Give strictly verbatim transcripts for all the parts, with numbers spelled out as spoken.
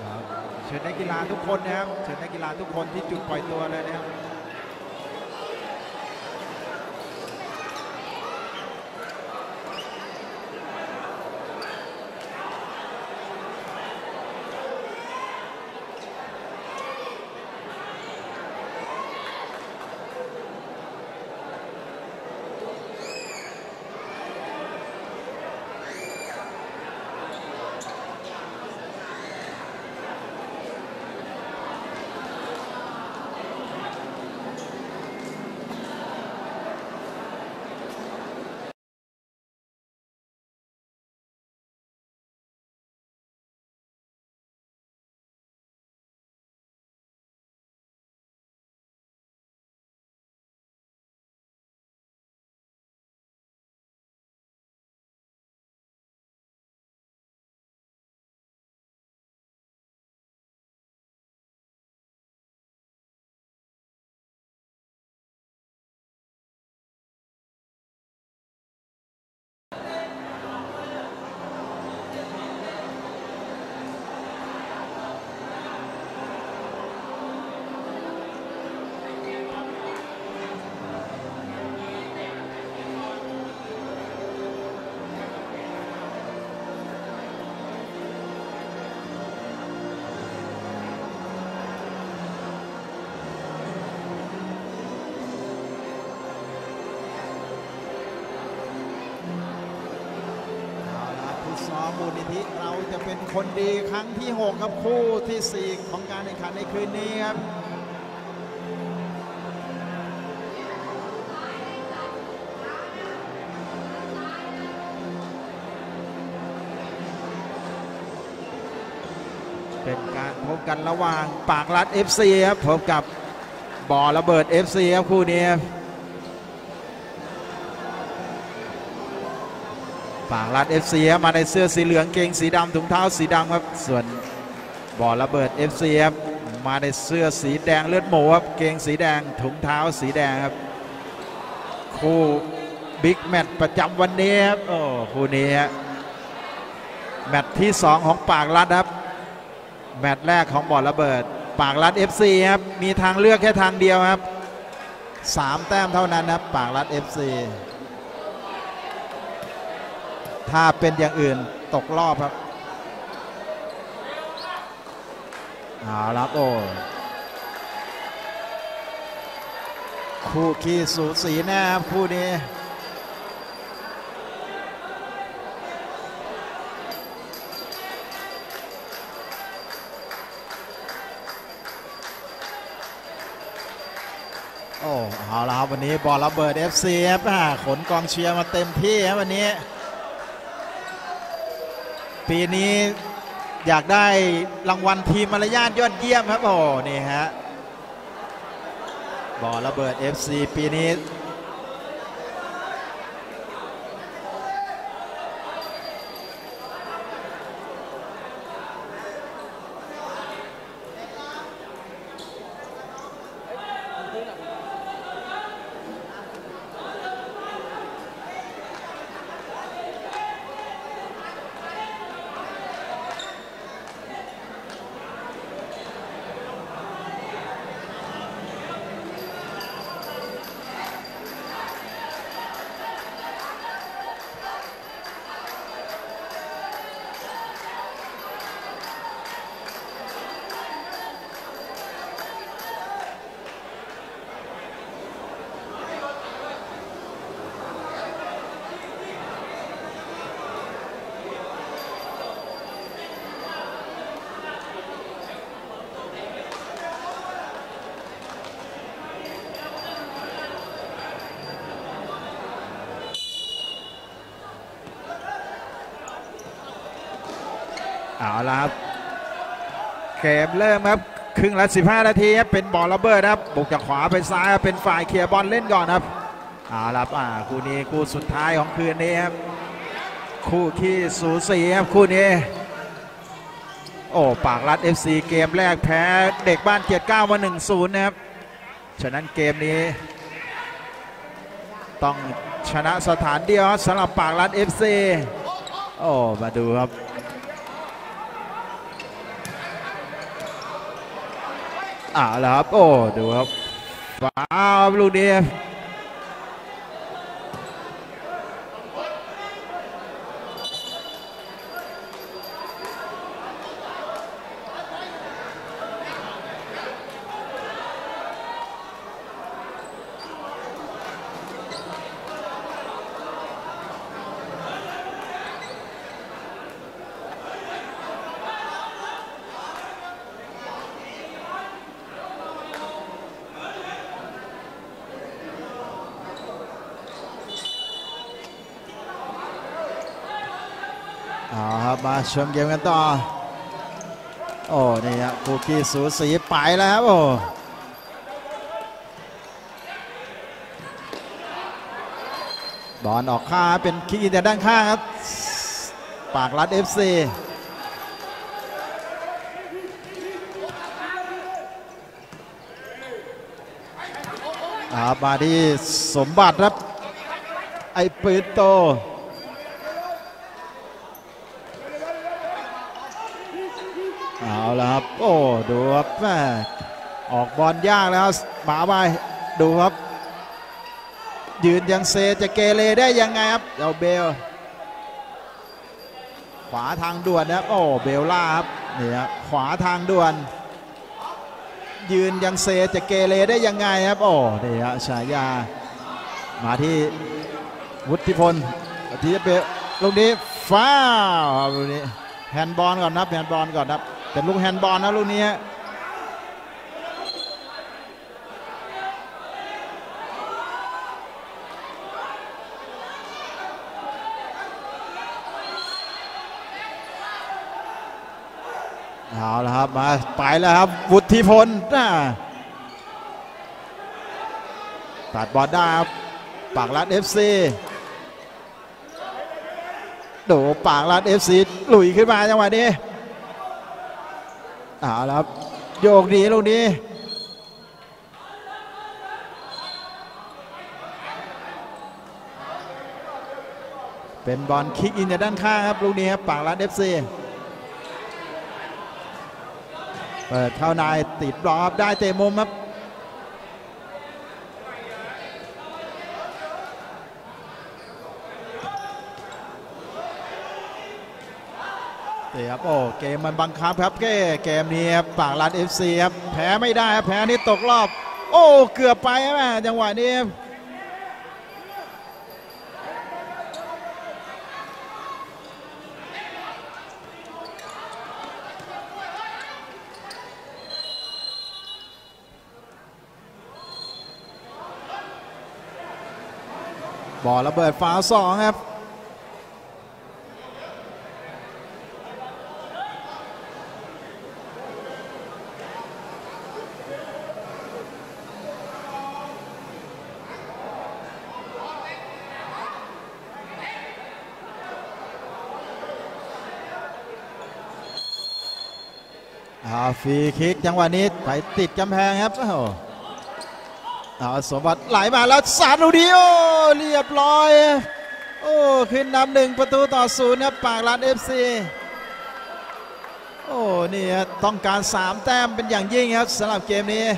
เชิญนักกีฬาทุกคนนะครับเชิญนักกีฬาทุกคนที่จุดปล่อยตัวเลยนะครับมูลนิธิเราจะเป็นคนดีครั้งที่หกครับคู่ที่สี่ของการแข่งขันในคืนนี้ครับเป็นการพบกันระหว่างปากรัด เอฟ ซี ครับพบกับบ่อระเบิด เอฟ ซี ครับคู่นี้ปากรัด เอฟ ซี มาในเสื้อสีเหลืองเกงสีดำถุงเท้าสีดำครับส่วนบ่อระเบิด เอฟ ซี ครับมาในเสื้อสีแดงเลือดหมูครับเกงสีแดงถุงเท้าสีแดงครับคู่บิ๊กแมตช์ประจำวันนี้ครับโอ้คู่นี้แมตช์ที่สองของปากรัดครับแมตช์แรกของบ่อระเบิดปากรัด เอฟ ซี ครับมีทางเลือกแค่ทางเดียวครับสามแต้มเท่านั้นครับปากรัด เอฟ ซี ถ้าเป็นอย่างอื่นตกรอบครับเอาละโอ้คู่ขี้สูสีแน่ครับคู่นี้โอ้เอาละครับวันนี้บอลระเบิด เอฟ ซี ครับขนกองเชียร์มาเต็มที่ครับวันนี้ปีนี้อยากได้รางวัลทีมมารยาทยอดเยี่ยมครับโอ้นี่ฮะบ่อระเบิด เอฟ ซี ปีนี้เอาละครับเกมเริ่มครับครึ่งละสิบห้านาทีครับเป็นบอลระเบิดครับบุกจากขวาไปซ้ายเป็นฝ่ายเคลียร์บอลเล่นก่อนครับเอาละอ่าคู่นี้คู่สุดท้ายของคืนนี้ครับคู่ที่สูสีครับคู่นี้โอ้ปากรัด เอฟ ซี เกมแรกแพ้เด็กบ้านเกียรติเก้ามา หนึ่งศูนย์ นะครับฉะนั้นเกมนี้ต้องชนะสถานเดียวสำหรับปากรัด เอฟ ซี โอ้มาดูครับอ่าแล้วครับโอ้ดูครับว้าวลูกนี้เอาครับมาชมเกมกันต่อโอ้นี่ฮะคู่ขี้สูสีไปแล้วครับโอ้บอลออกข้างเป็นคิกอินแต่ด้านข้างครับปากรัด เอฟ ซี มาที่สมบัติครับไอ้ปืนโตเอาละครับโอ้ดูครับแม่ออกบอลยากแล้วหมาไปดูครับยืนยังเซจะเกเรได้ยังไงครับเอาเบลขวาทางด่วนนะครับโอ้เบลล่าครับนี่ครับขวาทางด่วนยืนยังเซจะเกเรได้ยังไงครับโอ้นี่ฮะฉายามาที่วุฒิพลที่จะเบลลูกนี้ฟ้าวลูกนี้แฮนด์บอลก่อนนะแฮนด์บอลก่อนนะเป็นลูกแฮนด์บอลนะลูกนี้เอาละครับมาไปแล้วครับวุฒิพลตัดบอลได้ครับปากรัด เอฟ ซีดูปากรัด เอฟ ซี ลุยขึ้นมาจังหวะนี้เอาละครับโยกดีลูกนี้เป็นบอลคิกอินจากด้านข้างครับลูกนี้ครับปากรัด เอฟ ซีเปิดเข้าในติดบล็อกได้เตะมุมครับเตะครับโอ้เกมมันบังคับครับเกเกมนี้ครับปากรัด เอฟ ซี ครับแพ้ไม่ได้ครับแพ้นี่ตกรอบโอ้เกือบไปไหมจังหวะนี้บอลระเบิดฟาวล์สองครับฟรีคิกจังหวะนี้ไปติดกำแพงครับเอาสมบัติไหลมาแล้วสาดลูกเดียวเรียบร้อยโอ้ขึ้นนำหนึ่งประตูต่อศูนย์ครับปากรัด เอฟ ซี โอ้นี่ต้องการสามแต้มเป็นอย่างยิ่งครับสำหรับเกมนี้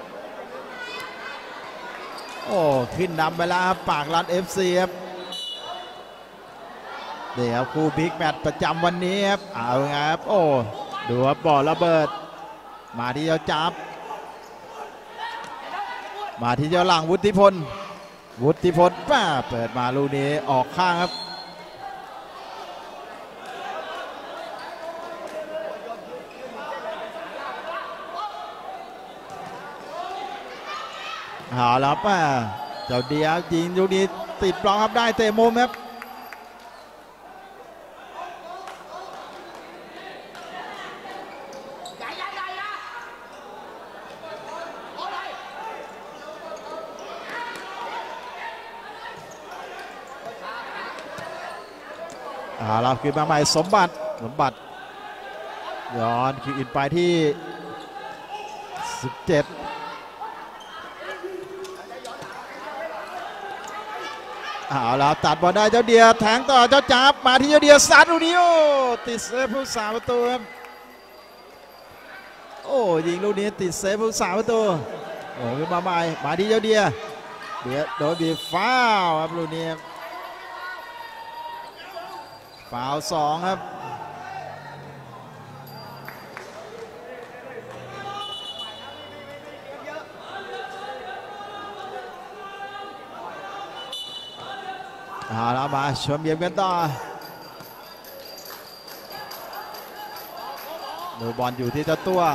โอ้ขึ้นนำไปแล้วครับปากรัด เอฟ ซี ครับเดี๋ยวคู่บิ๊กแมตช์ประจำวันนี้ครับเอาไงครับโอ้ดูครับบอลระเบิดมาที่เจ้าจับมาที่เจ้าหลังวุฒิพลวุฒิพลป้าเปิดมาลูกนี้ออกข้างครับเอาแล้วป้าเจ้าเดียยิงลูกนี้ติดบล็อกครับได้เตะมุมครับอาเราขึ้นมาใหม่สมบัติสมบัติย้อนคิวอินไปที่สิบเจ็ดเอาแล้วตัดบอลได้เจ้าเดียแทงต่อเจ้าจับมาที่เจ้าเดียซัดลูกนี้โอ้ติดเซฟผู้สาประตูครับโอ้ยิงลูกนี้ติดเซฟผู้สาวประตูโอ้ขึ้นมาใหม่มาที่เจ้าเดียเดียโดนบีบฟาวครับลูกนี้ฟาวสองครับเอาละมาชมเบียบกันต่อดูบอลอยู่ที่เจ้าตัว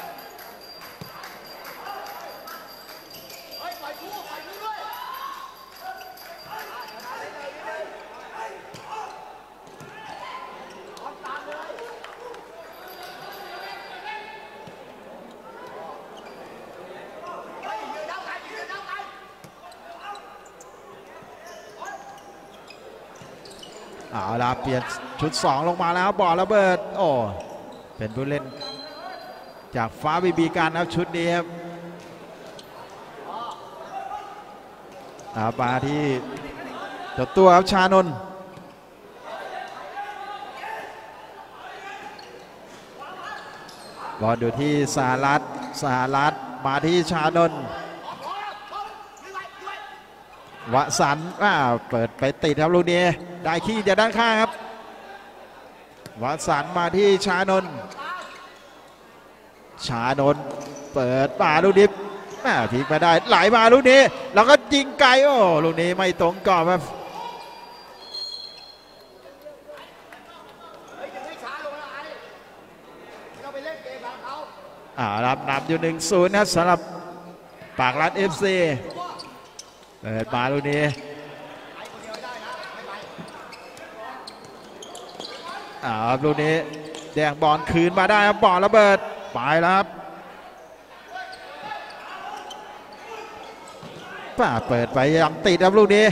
เอาละเปลี่ยนชุดสองลงมาแล้วบอลระเบิดโอ้เป็นผู้เล่นจากฟ้าบีบีการครับชุดนี้ครับมาที่เจ้าตัวครับชานนท์บอลอยู่ที่สหรัฐสหรัฐมาที่ชานนท์วสันต์เปิดไปติดครับลูกนี้ได้ขี้จากด้านข้างครับวสันต์มาที่ชานนท์ชานนท์เปิดป่าลูกนี้พลิกมาได้ไหลมาลูกนี้แล้วก็ยิงไกลโอ้ลูกนี้ไม่ตรงกรอบครับอ่ารับนำอยู่หนึ่งศูนย์นะสำหรับปากรัฐ เอฟ ซี เปิดมาลูกนี้อ่าลูกนี้แดงบอลคืนมาได้ครับบอลระเบิดไปแล้วครับป้าเปิดไปยังติดครับลูกนี้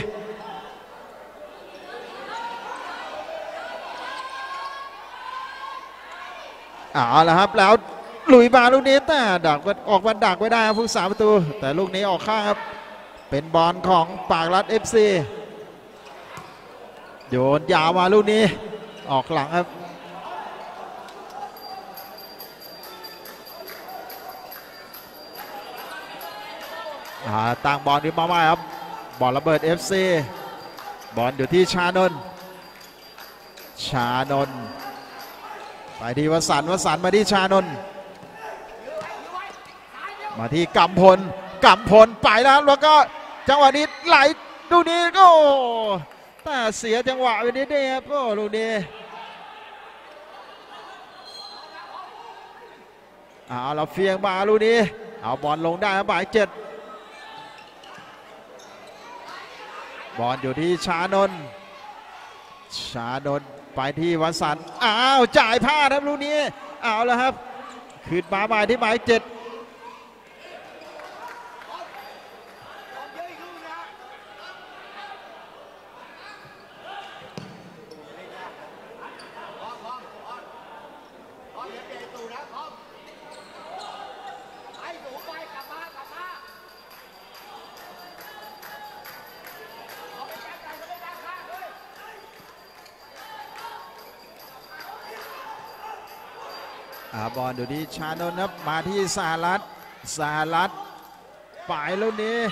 เอาละครับแล้วลุยมาลูกนี้แต่ดักออกมาดักไว้ได้ครับผู้สาประตูแต่ลูกนี้ออกข้างครับเป็นบอลของปากรัฐ เอฟ ซี โยนยาวมาลูกนี้ออกหลังครับตั้งบอลขึ้นมาใหม่ครับบอลระเบิด เอฟ ซี บอลอยู่ที่ชานนท์ชานนท์ไปที่วสันต์วสันต์มาที่ชานนท์มาที่กำพลกำพลไปแล้วแล้วก็จังหวะนี้ไหลดูนี้ก็แต่เสียจังหวะไปนิดเดียวครับโอ้ลูกนี้เอาเราเฟียงมาลูกนี้เอาบอลลงได้ครับหมายเจ็ดบอลอยู่ที่ชานนท์ชานนท์ไปที่วสันต์อ้าวจ่ายพลาดครับลูกนี้เอาแล้วครับขึ้นมาใหม่ที่หมายเจ็ดบอลอยู่ที่ชานนท์ครับมาที่สหรัฐสหรัฐไปลูกนี้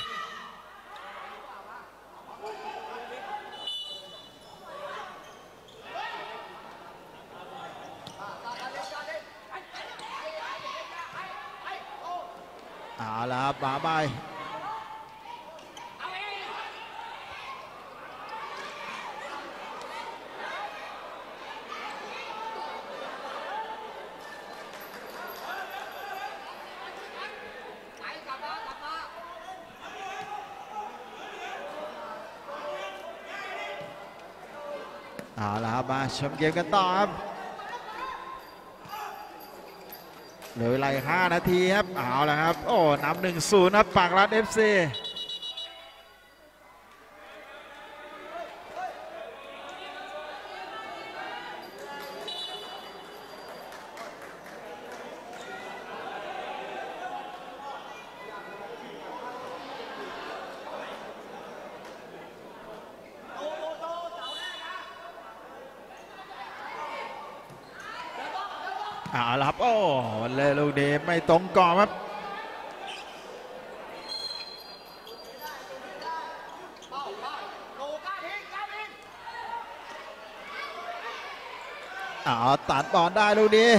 เอาละครับมาไปเอาละครับมาชมเกมกันต่อครับเหลือเวลาห้านาทีครับเอาละครับโอ้นำหนึ่งศูนย์ครับปากรัฐ เอฟ ซี เเอาละครับโอ้เลยลูกนี้ไม่ตรงกรอบครับเอาตัดบอลได้ลูกนี้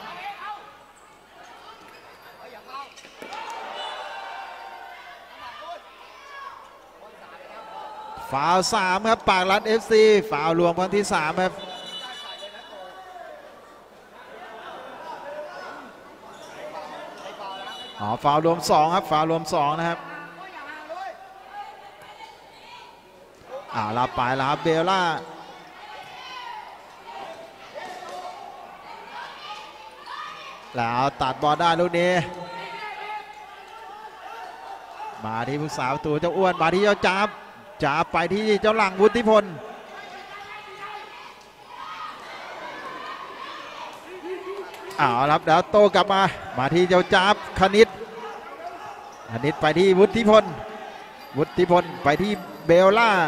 ฟาวล์สามครับปากรัด เอฟ ซี ฟาวล์รวมครั้งที่สามครับอ๋อฟาวล์รวมสองครับฟาวล์รวมสองนะครับอ่าลาไปลาเบลล่าแล้วตัดบอลได้ลูกนี้มาที่ผู้สาวตัวเจ้าอ้วนมาที่เจ้าจับจับไปที่เจ้าหลังวุฒิพลอ้าวรับแล้วโตกลับมามาที่เจ้าจับคณิตคณิตไปที่วุฒิพลวุฒิพลไปที่เบลล่า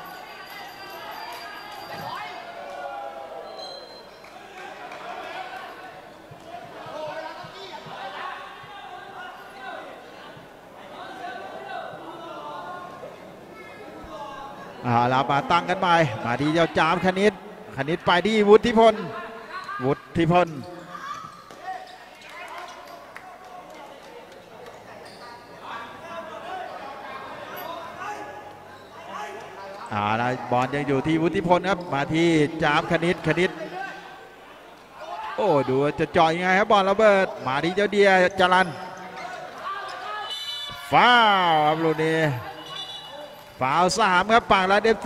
อ่าเรามาตั้งกันใหม่มาที่เจ้าจามคณิตคณิตไปที่วุฒิพลวุฒิพลอ่าบอลยังอยู่ที่วุฒิพลครับมาที่จามคณิตคณิตโอ้ดูจะจ่อยยังไงครับบอลระเบิดมาที่เจ้าเดียจรันฟ้าวครับลูกนี้ฟาวล์สามครับปากรัด เอฟ ซี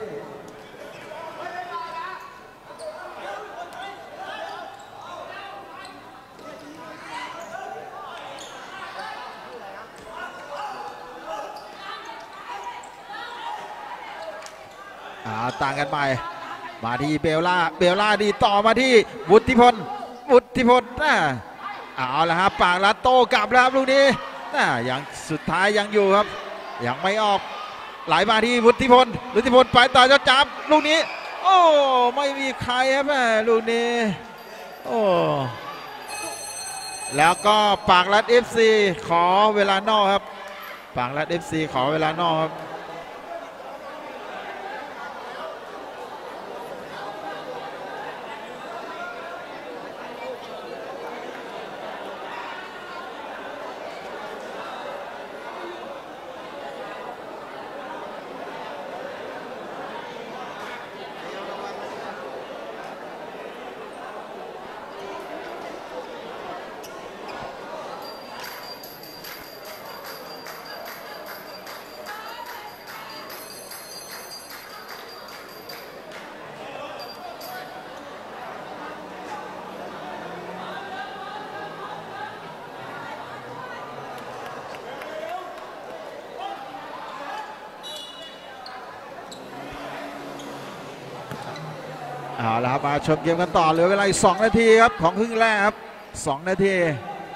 อ่าต่างกันไปมาที่เบลล่าเบลล่าดีต่อมาที่วุฒิพลวุฒิพลน่ะเอาละครับปากรัดโต้กลับแล้วครับลูกนี้น่ะยังสุดท้ายยังอยู่ครับยังไม่ออกไหลมาที่วุฒิพลวุฒิพลไปต่อเจ้าจับลูกนี้โอ้ไม่มีใครครับลูกนี้โอ้แล้วก็ปากรัด เอฟ ซี ขอเวลานอกครับปากรัด เอฟ ซี ขอเวลานอกครับเอาละครับมาชมเกมกันต่อเหลือเวลาอีกสองนาทีครับของครึ่งแรกครับสองนาที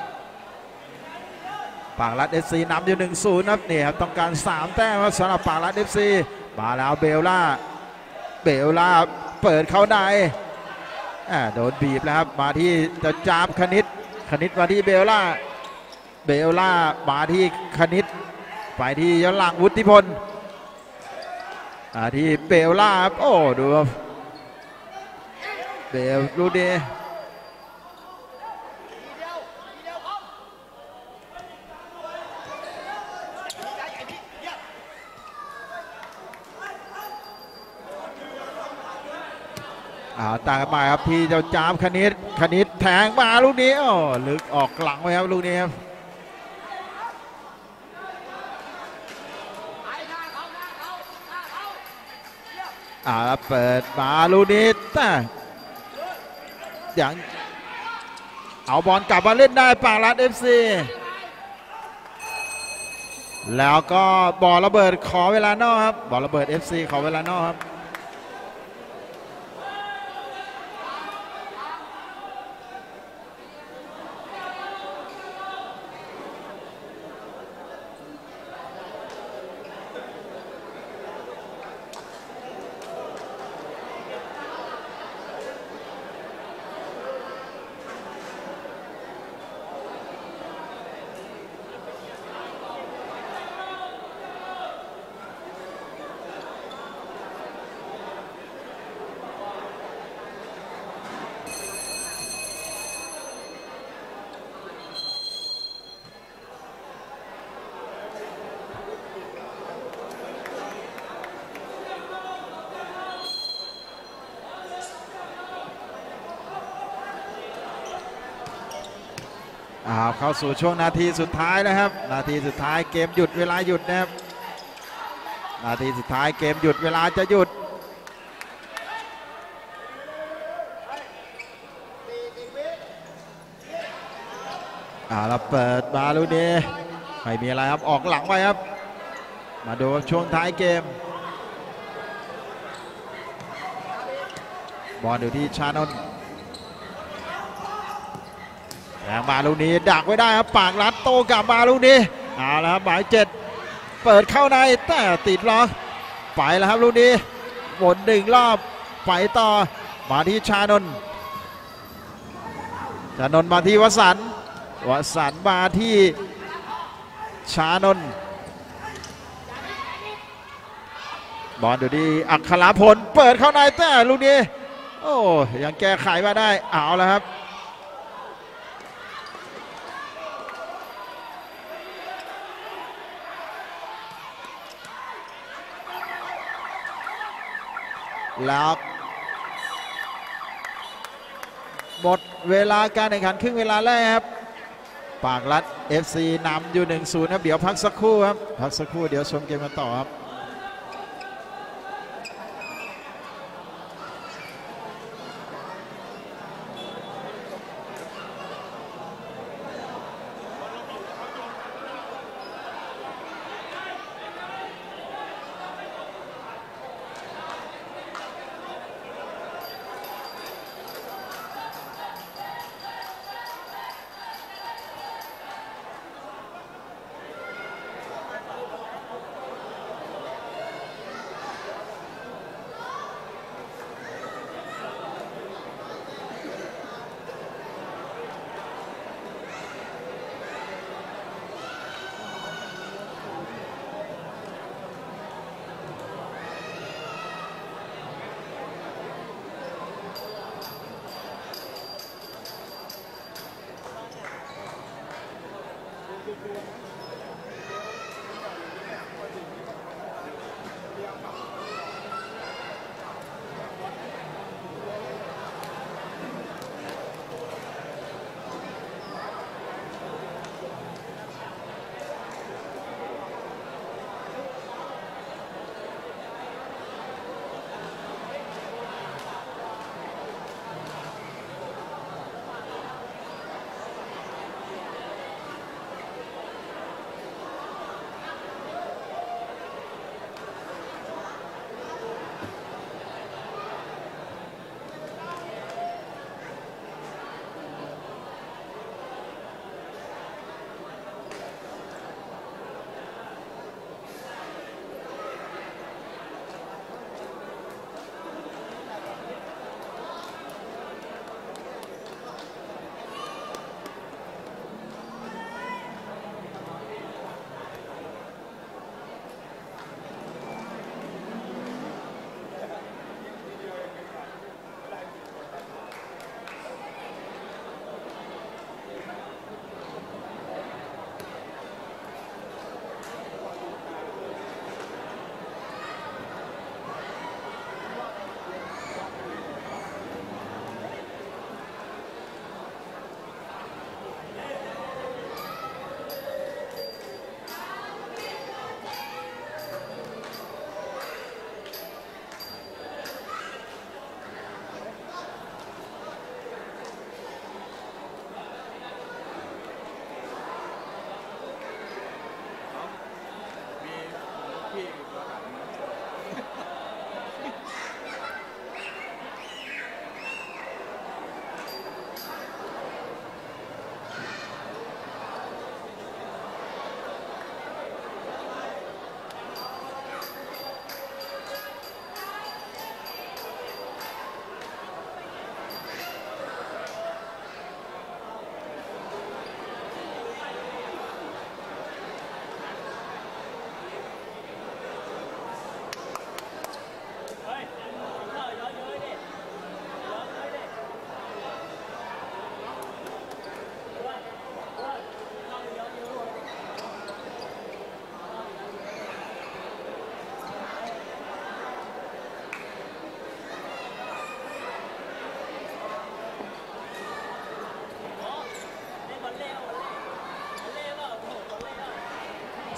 ปากรัด เอฟ ซี นำอยู่ หนึ่งศูนย์ ครับนี่ครับต้องการสามแต้มครับสำหรับปากรัด เอฟ ซี มาแล้วเบลล่าเบลล่าเปิดเข้าในโดนบีบแล้วครับมาที่จะจามคณิตคณิตมาที่เบลล่าเบลล่ามาที่คณิตไปที่ย้อนหลังวุฒิพลมาที่เบลล่าโอ้ดูเบลลูดีอ่าตามมาครับที่เจ้าจามคณิตคณิตแทงมาลูกนี้โอ้ลึกออกหลังไปครับลูกนี้ครับอ่าเปิดมาลูกนี้แต่อย่างเอาบอลกลับมาเล่นได้ปากรัด เอฟ ซี แล้วก็บอลระเบิดขอเวลานอกครับบอลระเบิด เอฟ ซี ขอเวลานอกครับอ้าวเข้าสู่ช่วงนาทีสุดท้ายนะครับ นาทีสุดท้ายเกมหยุดเวลาหยุดนะครับนาทีสุดท้ายเกมหยุดเวลาจะหยุดอ่าเราเปิดมาลูกนี้ไม่มีอะไรครับออกหลังไปครับมาดูช่วงท้ายเกมบอลอยู่ที่ชานนท์แรงมาลูกนี้ดักไว้ได้ครับปากรัดโตกลับมาลูกนี้เอาละครับหมายเจ็ดเปิดเข้าในแต่ติดล็อกไปแล้วครับลูกนี้วนหนึ่งรอบไปต่อมาที่ชานนท์ชานนท์มาที่วสันต์วสันต์มาที่ชานนท์บอลอยู่ที่อัครพลเปิดเข้าในแต่ลูกนี้โอ้ยังแก้ไขมาได้เอาแล้วครับแล้วหมดเวลาการแข่งขันครึ่งเวลาแรกครับปากรัด เอฟ ซี นำอยู่ หนึ่งศูนย์ ครับเดี๋ยวพักสักครู่ครับพักสักครู่เดี๋ยวชมเกมกันต่อครับ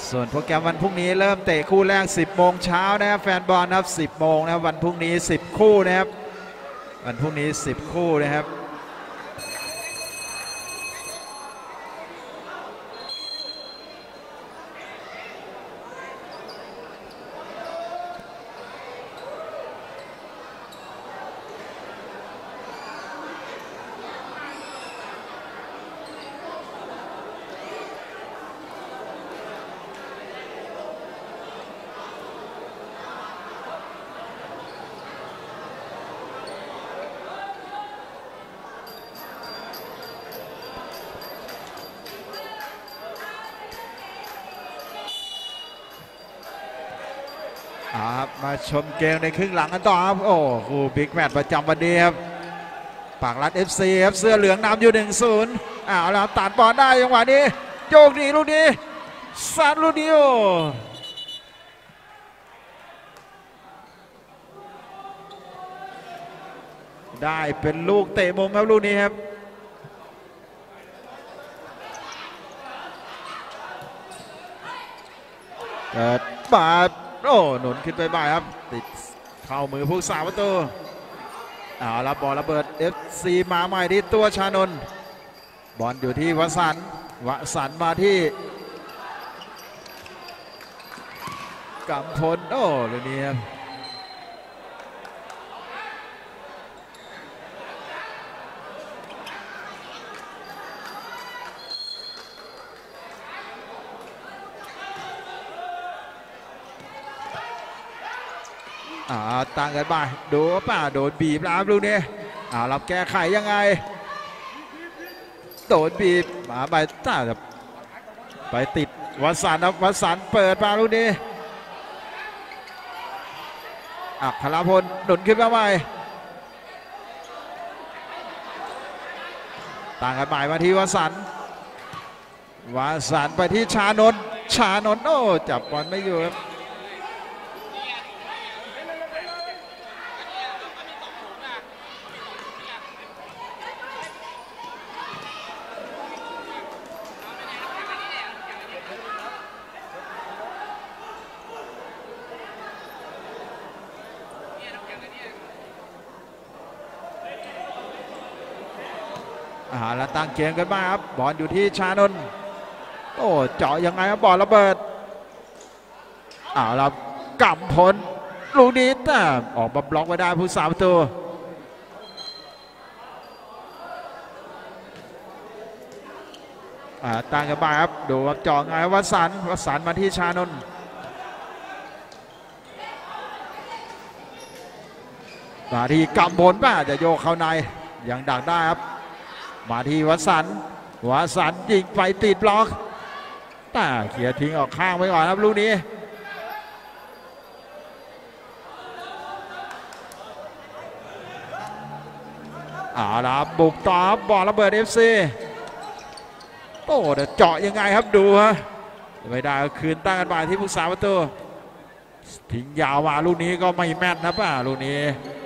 ส่วนโปรแกรมวันพรุ่งนี้เริ่มเตะคู่แรกสิบโมงเช้านะครับแฟนบอลนะครับสิบโมงนะครับวันพรุ่งนี้สิบคู่นะครับวันพรุ่งนี้สิบคู่นะครับมาชมเกมในครึ่งหลังกันต่อครับโอ้คู่บิ๊กแมตช์ประจำวันนี้ครับปากรัด เอฟ ซี ครับเสื้อเหลืองนำอยู่ หนึ่งศูนย์ อ้าวแล้วตัดบอลได้จังหวะนี้โยกดีลูกนี้ซัดลูกนี้โอได้เป็นลูกเตะมุมครับลูกนี้ครับเกิดบาดโอ้หนุนขึ้นไปบ่ายครับติดเข้ามือผู้สาประตูอ่ารับบอลระเบิด เอฟ ซี มาใหม่ที่ตัวชานนท์บอลอยู่ที่วสันต์วสันต์มาที่กำพลโอ้เรื่องนี้ครับอ่าต่างกันไปดูป่าโดนบีบแล้วลูกนี้อ่ารับแก้ไขยังไงโดนบีบมาไปต้าไปติดวสันต์ครับวสันต์เปิดมาลูกนี้อัครพลหนุนขึ้นมาใหม่ต่างกันใหม่มาที่วสันต์วสันต์ไปที่ชานนท์ชานนท์โอ้จับบอลไม่อยู่ครับอ่าแล้วตั้งเกมกันมาครับบอลอยู่ที่ชานนท์โอ้เจาะยังไงครับบอลระเบิดอ่าเรากำพลลูกนี้แต่ออกมาบล็อกไว้ได้ผู้สาประตูอ่าตั้งกันมาครับดูเจาะไงวสันต์วสันต์มาที่ชานนท์มาที่กำพลป่ะจะโยกเข้าในยังดักได้ครับมาที่วสันต์วสันต์ยิงไปติดบล็อกแต่เขี่ยทิ้งออกข้างไปก่อนครับลูกนี้อ่าละบุกต่อบอลระเบิด เอฟ ซี โอ้เดี๋ยวเจาะยังไงครับดูฮะไม่ได้คืนตั้งกันไปที่ผู้สาประตูทิ้งยาวมาลูกนี้ก็ไม่แม่นนะป่ะลูกนี้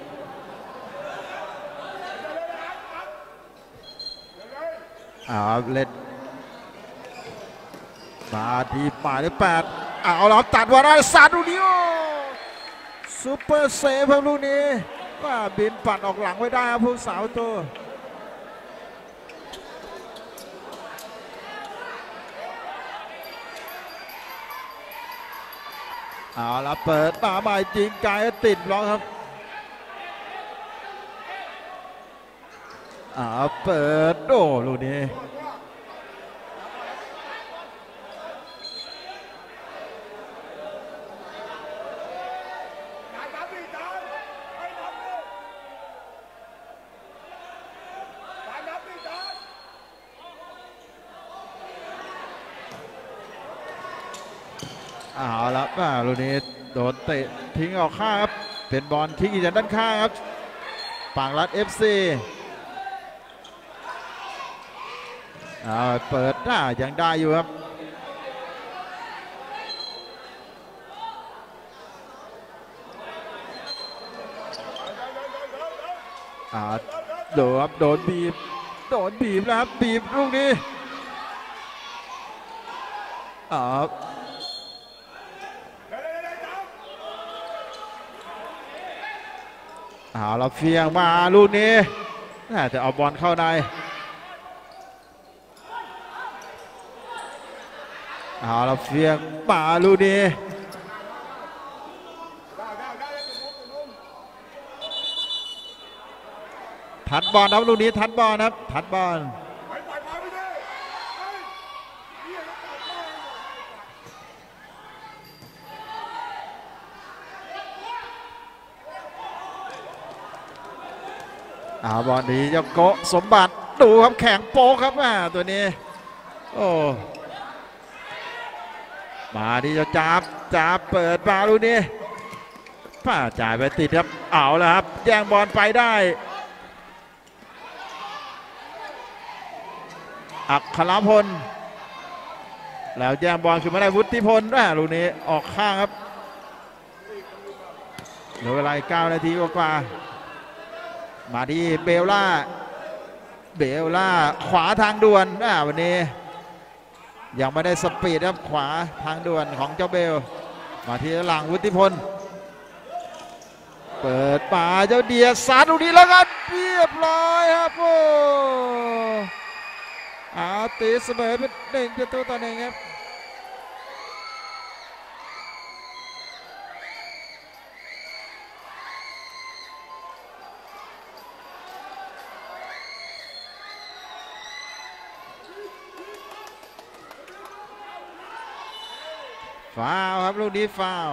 อ่าเล่นมาที่ป่าที่แปดเอาเราตัดวาระสัตว์ลูกนี้โอ้ซูเปอร์เซฟครับลูกนี้ว่าบินปัดออกหลังไว้ได้ครับผู้สาวตัวเอาละเปิดมาใหม่จริงไกลติดล็อกครับอ่าเปิดโอ้ลูกนี้เอาละป่าลูกนี้โดนเตะทิ้งออกข้างครับเป็นบอลทิ้งอีกจากด้านข้างครับปากรัด เอฟ ซีเอาเปิดหน้ายังได้อยู่ครับอ่าโดนครับโดนบีบโดนบีบแล้วครับบีบลูกนี้อ่าเอาละเฟียงมาลูกนี้แต่เอาบอลเข้าในเอาละเฟียงมาลูกนี้ทัดบอลครับลูกนี้ทัดบอลครับทัดบอลเอาบอลนี้เจ้าโกสมบัติดูครับแข่งโป๊กครับอ่าตัวนี้โอ้มาที่เจ้าจับจับเปิดมาลูกนี้ป้าจ่ายไปติดครับเอาแล้วครับแย่งบอลไปได้อัครพลแล้วแย่งบอลคือไม่ได้วุฒิพลอ่าลูกนี้ออกข้างครับเหลือเวลาเก้านาทีกว่ามาที่เบลล่าเบลล่าขวาทางด่วนอ่าวันนี้ยังไม่ได้สปีดครับขวาทางด่วนของเจ้าเบลมาที่หลังวุฒิพลเปิดป่าเจ้าเดียซัดลูกนี้แล้วกันเรียบร้อยครับโอ้อาตีเสมอเป็นหนึ่งประตูต่อหนึ่งครับฟาวครับลูกนี้ฟาว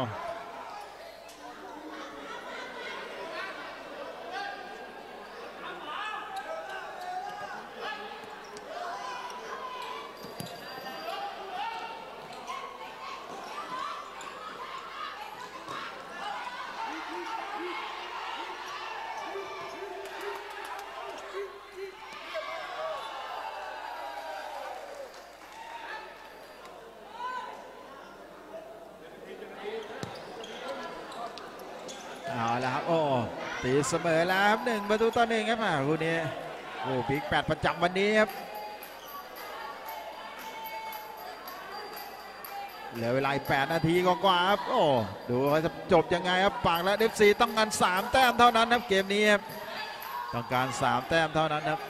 เอาละครับโอ้ตีเสมอแล้วครับหนึ่งประตูต่อหนึ่งครับมาคู่นี้โอ้บิ๊กแปดประจำวันนี้ครับเหลือเวลาแปดนาทีกว่าครับโอ้ดูว่าจะจบยังไงครับปากและเอฟซีต้องการสามแต้มเท่านั้นครับเกมนี้ครับต้องการสามแต้มเท่านั้นครับ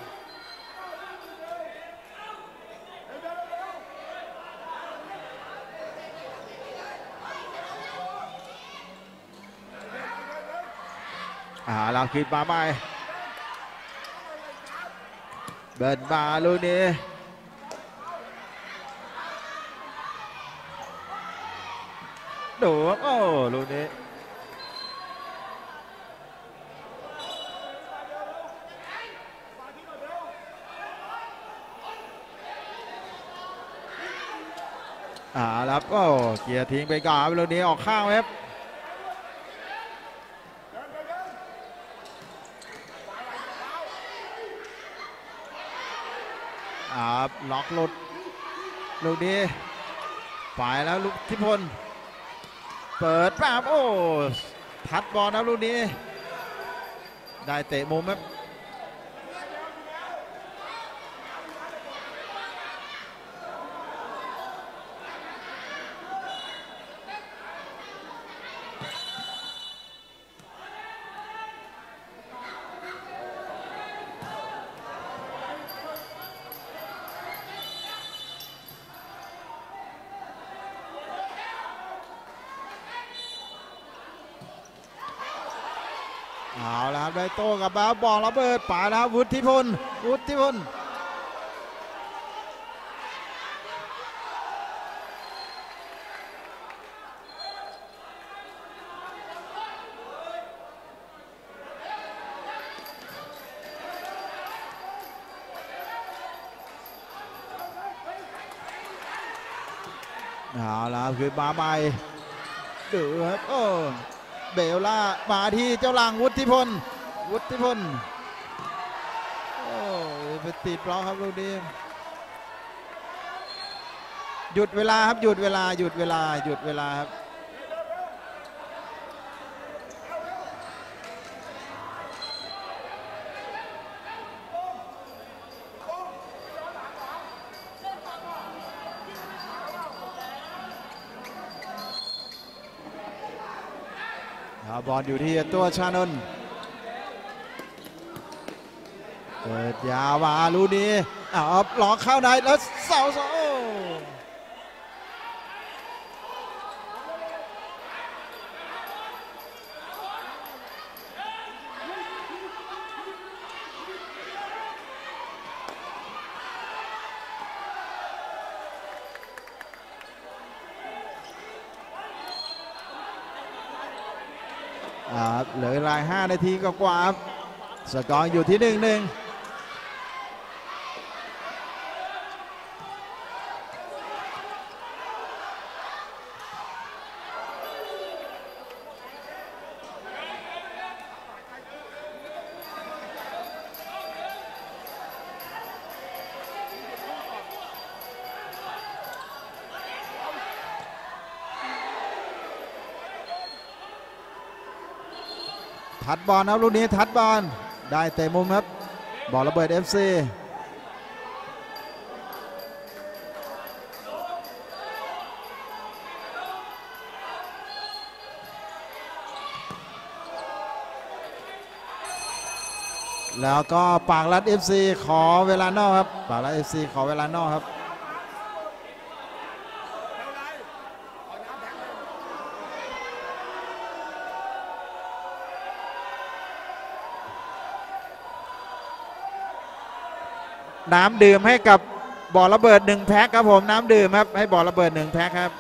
อ่าเราขึ้นมาใหม่เบิร์นมาลูกนี้ดูโอ้ลูกนี้อ่าแล้วก็เกียร์ทิ้งไปก่อนลูกนี้ออกข้างครับอ่าล็อกหลุดลูกนี้ไปแล้วลูกทิพลเปิดแบบโอ้ทัดบอลนะลูกนี้ได้เตะมุมครับเอาละครับได้โต้กับบอลบอลระเบิดป่าแล้ววุฒิพลวุฒิพลเอาละคือมาใหม่ดูครับโอ้เบลล่ามาที่เจ้าหลังวุฒิพลวุฒิพลโอ้ไปติดบล็อกครับลูกนี้หยุดเวลาครับหยุดเวลาหยุดเวลาหยุดเวลาครับบอลอยู่ที่ตัวชานนท์ปิดยาวมาลูกนี้อ้าวหลอกเข้าในแล้วเสาโซเหลือเวลาห้านาทีก็กว่าสกอร์อยู่ที่หนึ่งหนึ่งทัดบอลครับลูกนี้ทัดบอลได้เตะมุมครับบอลระเบิด เอฟ ซี แล้วก็ปากรัด เอฟ ซี ขอเวลานอกครับปากรัด เอฟ ซี ขอเวลานอกครับน้ำดื่มให้กับบ่อระเบิดหนึ่งแพ็คครับผมน้ำดื่มครับให้บ่อระเบิดหนึ่งแพ็คครับ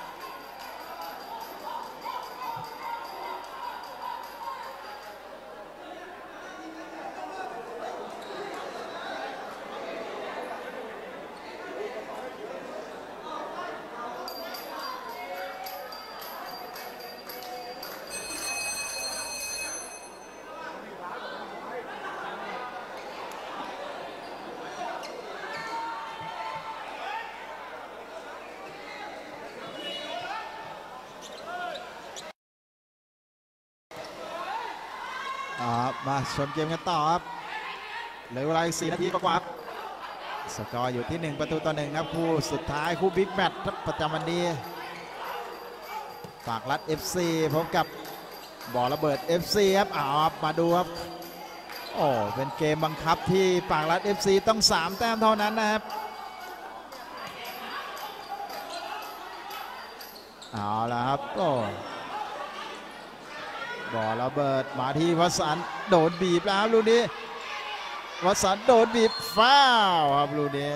มาชมเกมกันต่อครับเหลือเวลาสี่นาทีกว่าสกอร์อยู่ที่หนึ่งประตูต่อหนึ่งครับคู่สุดท้ายคู่บิ๊กแมตช์ประจำวันนี้ปากรัด เอฟ ซี พบกับบ่อระเบิด เอฟ ซี ครับเอามาดูครับโอ้เป็นเกมบังคับที่ปากรัด เอฟ ซี ต้องสามแต้มเท่านั้นนะครับเอาละครับโอ้บ่อระเบิดมาที่วสันต์โดนบีบแล้วลูกนี้วสันต์โดนบีบฟาวครับลูกนี้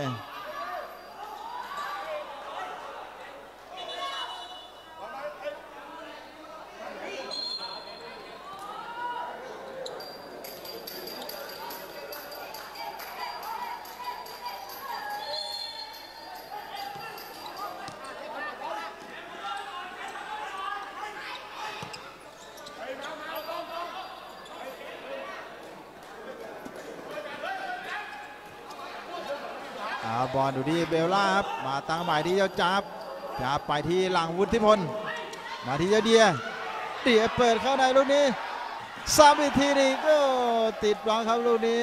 บอลดูที่เบลล่าครับมาตั้งหมายที่เจ้าจับจับไปที่หลังวุฒิพลมาที่เจ้าเดียเดียเปิดเข้าในลูกนี้ซ้ำอีกทีนึงก็ติดบอลครับลูกนี้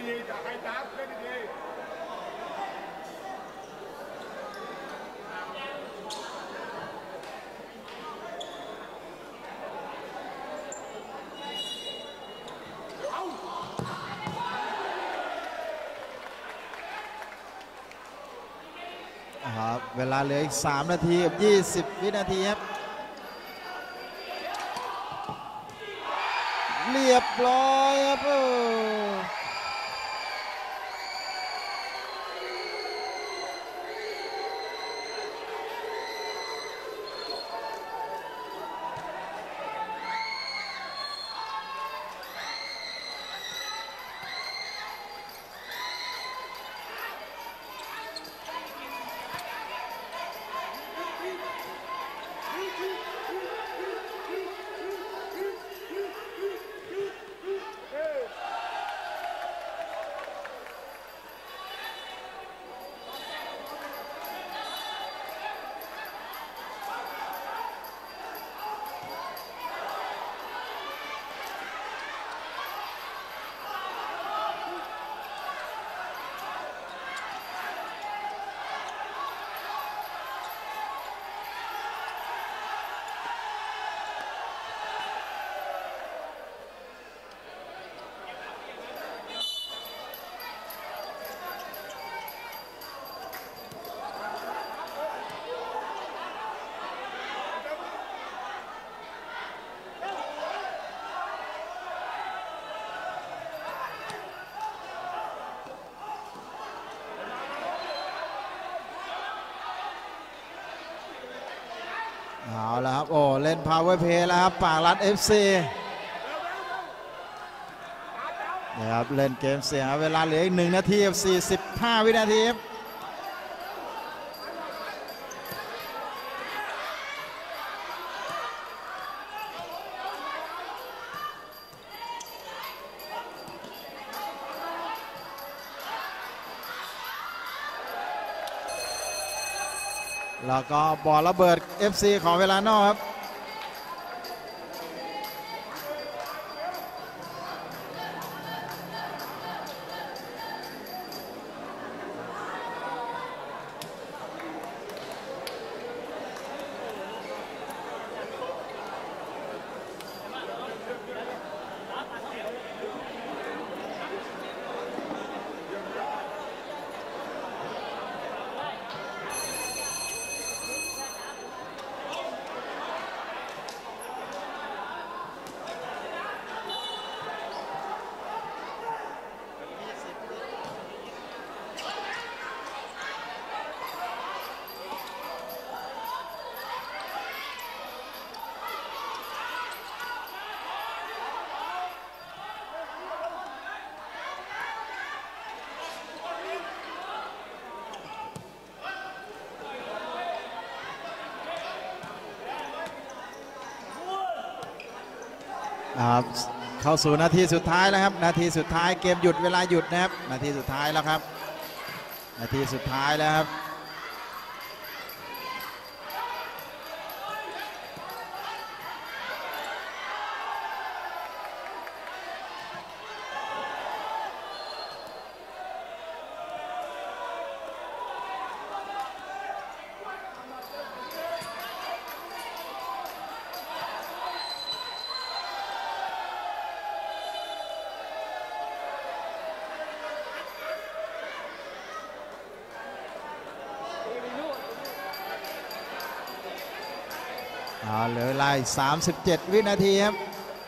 ครับเวลาเหลืออีกสามนาทีกับยี่สิบวินาทีครับเรียบร้อยครับโอ้เอาละครับโอ้เล่น power play แล้วครับปากรัด เอฟ ซี นี่ครับเล่นเกมเสียงเวลาเหลืออีกหนึ่งนาทีกับสี่สิบห้าวินาทีครับแล้วก็บอลระเบิด เอฟ ซี ของเวลานอกครับเข้าสู่นาทีสุดท้ายแล้วครับนาทีสุดท้ายเกมหยุดเวลาหยุดนะครับนาทีสุดท้ายแล้วครับนาทีสุดท้ายแล้วครับเหลือเวลาสามสิบเจ็ดวินาทีครับ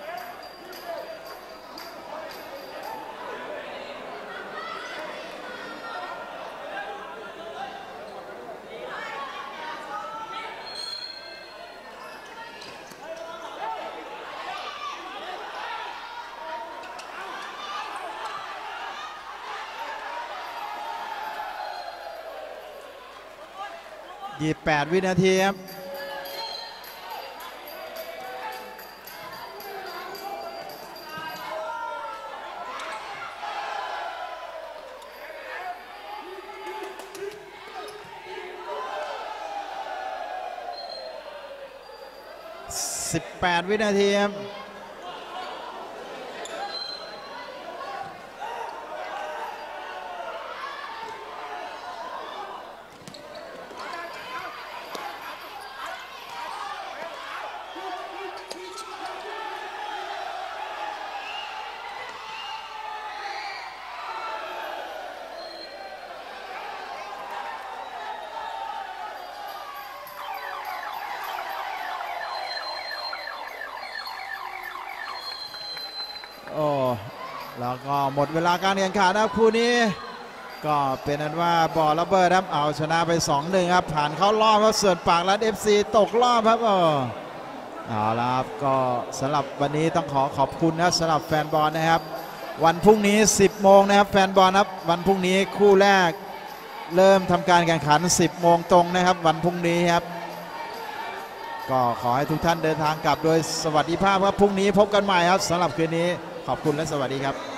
ยี่สิบแปดวินาทีครับสิบแปดวินาทีครับแล้วก็หมดเวลาการแข่งขันนะครับคู่นี้ก็เป็นนั้นว่าบ่อระเบิดครับเอาชนะไป สองหนึ่ง ครับผ่านเข้ารอบครับส่วนปากรัฐ เอฟ ซี ตกรอบครับเออเอาละครับก็สำหรับวันนี้ต้องขอขอบคุณนะสำหรับแฟนบอลนะครับวันพรุ่งนี้ สิบโมงนะครับแฟนบอลครับวันพรุ่งนี้คู่แรกเริ่มทำการแข่งขัน สิบโมงตรงนะครับวันพรุ่งนี้ครับก็ขอให้ทุกท่านเดินทางกลับโดยสวัสดิภาพครับพรุ่งนี้พบกันใหม่ครับสำหรับคืนนี้ขอบคุณและสวัสดีครับ